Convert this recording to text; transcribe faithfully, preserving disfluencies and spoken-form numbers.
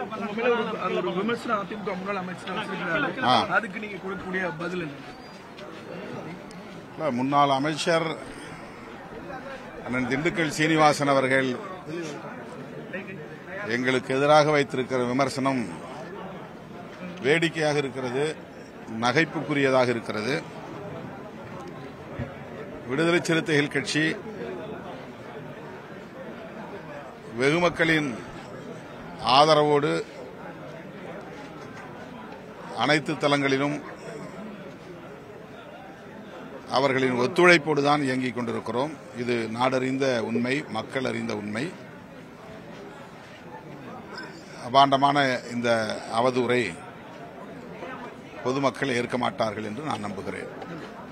விமர்சனம் அதிமுக முன்னாள் அமைச்சர் அதுக்கு நீங்க கொடுக்கக்கூடிய பதில் என்ன? முன்னாள் அமைச்சர் அண்ணன் திண்டுக்கல் சீனிவாசன் அவர்கள் எங்களுக்கு எதிராக வைத்திருக்கிற விமர்சனம் வேடிக்கையாக இருக்கிறது, நகைப்புக்குரியதாக இருக்கிறது. விடுதலை சிறுத்தைகள் கட்சி வெகுமக்களின் ஆதரவோடு அனைத்து தளங்களிலும் அவர்களின் ஒத்துழைப்போடுதான் இயங்கிக் கொண்டிருக்கிறோம். இது நாடறிந்த உண்மை, மக்கள் அறிந்த உண்மை. அபாண்டமான இந்த அவதூறை பொதுமக்கள் ஏற்க மாட்டார்கள் என்று நான் நம்புகிறேன்.